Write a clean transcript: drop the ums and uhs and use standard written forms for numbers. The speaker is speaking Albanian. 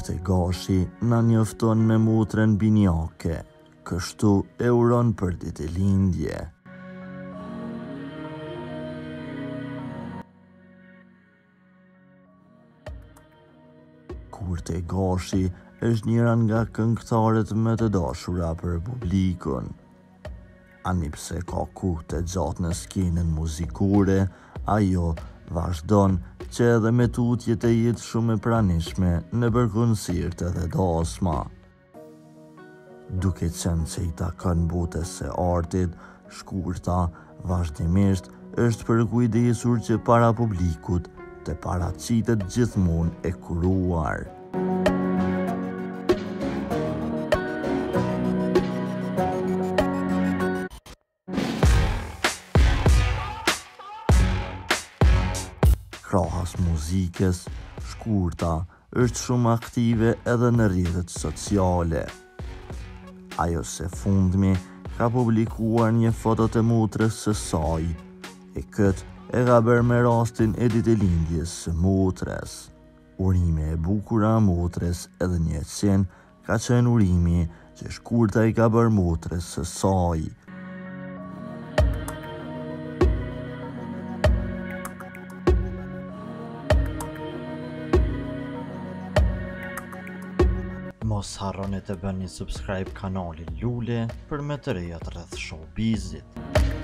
Kurte Gashi na njofton me motrën binjake, kështu e uron për ditëlindje. Kurte Gashi është njëra nga këngëtarët më të dashura për publikun. Ani pse ka kohë të gjatë në skenën muzikore, ajo vazhdon që edhe me tutje të jetë shumë e pranishme në koncerte dhe dasma. Duke qenë që i takon botës së artit, Shkurta vazhdimisht është përkujdesur që para publikut të paraqitet gjithmonë e kuruar. Krahas muzikës, Shkurta është shumë aktive edhe në rrjetet sociale. Ajo së fundmi ka publikuar një foto të motrës së saj, e këtë e ka bërë me rastin e ditëlindjes së motrës. Urime e bukura motrës edhe një qenë ka qenë urimi që Shkurta i ka bërë motrës së saj. Mos harroni të bëni subscribe kanalin Lule për më të rejat rreth showbizit.